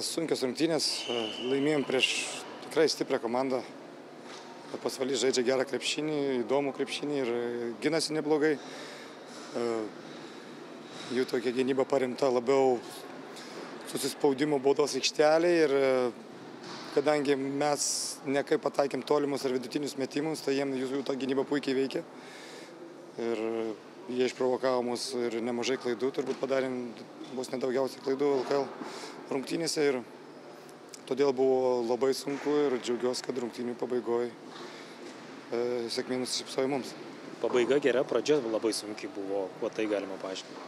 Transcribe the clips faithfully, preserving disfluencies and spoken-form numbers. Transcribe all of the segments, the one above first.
sunkios rungtynės, laimėjom prieš tikrai stiprią komandą. Pasvalys žaidžia gerą krepšinį, įdomų krepšinį ir ginasi neblogai. Jų tokia gynyba paremta labiau susispaudimu baudos aikštelėje ir kadangi mes nekaip pataikėm tolimus ar vidutinius metimus, tai jiem jų ta gynyba puikiai veikia. Ir jie išprovokavo mus ir nemažai klaidų, turbūt padarėm vos nedaugiausiai klaidų L K L rungtynėse ir todėl buvo labai sunku ir džiaugiuosi, kad rungtynių pabaigoje e, sėkmė nusišypsojo mums. Pabaiga gera, pradžia labai sunkiai buvo, kuo tai galima paaiškinti?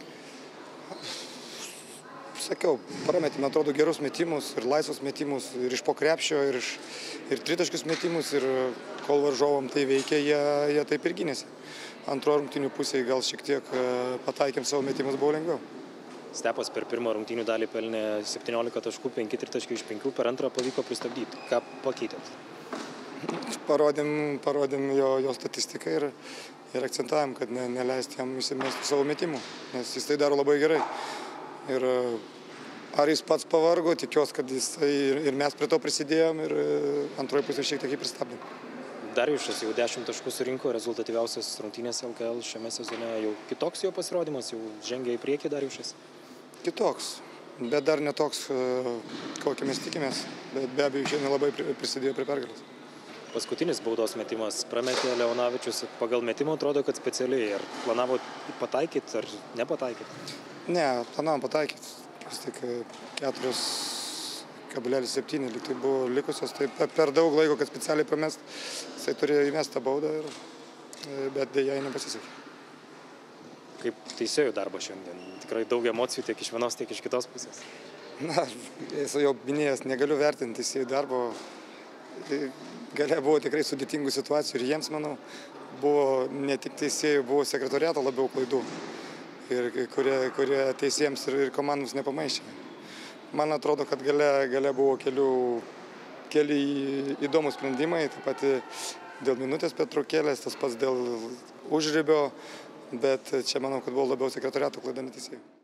Sakiau, prametėme, atrodo, gerus metimus ir laisvus metimus, ir iš po krepšio, ir, iš, ir tritaškius metimus, ir kol varžovom tai veikia, jie, jie taip ir gynėsi. Antro rungtynių pusėje gal šiek tiek pataikėm savo metimus, buvo lengviau. Stepas per pirmą rungtynių dalį pelnė septyniolika taškų, penki tritaškiai iš penkių, per antrą pavyko pristabdyti. Ką pakeitėt? Parodėm, parodėm jo, jo statistiką ir, ir akcentavom, kad ne, neleisti jam įsimesti savo metimų, nes jis tai daro labai gerai. Ir ar jis pats pavargo, tikiuosi, kad jis tai ir mes prie to prisidėjom ir antroji pusė šiek tiek jį pristabdėm. Darjušas jau dešimt taškų surinko, rezultatyviausias rungtynės L K L šiame sezone. Jau kitoks jo pasirodymas, jau žengia į priekį Darjušas? Kitoks, bet dar netoks, kokį mes tikimės, bet be abejo šiandien labai prisidėjo prie pergalės. Paskutinis baudos metimas prametė Leonavičius, pagal metimą atrodo, kad specialiai. Ar planavo pataikyti ar nepataikyti? Ne, planavom pataikyti, vis tik keturios kablelis septyni liktai buvo likusios, tai per daug laiko, kad specialiai pamest, jisai turėjo įmest tą baudą, ir, bet dėja jai nepasisekė. Kaip teisėjų darbas šiandien? Tikrai daug emocijų tiek iš vienos, tiek iš kitos pusės. Na, esu jau minėjęs, negaliu vertinti teisėjų darbo. Galia buvo tikrai sudėtingų situacijų ir jiems, manau, buvo ne tik teisėjų, buvo sekretoriato labiau klaidų, ir, kurie, kurie teisėjams ir, ir komandoms nepamaišė. Man atrodo, kad galia, galia buvo kelių, keli įdomų sprendimai, taip pat dėl minutės pertraukėlės, tas pats dėl užribio, bet čia manau, kad buvo labiau sekretoriato klaida, ne teisėjų.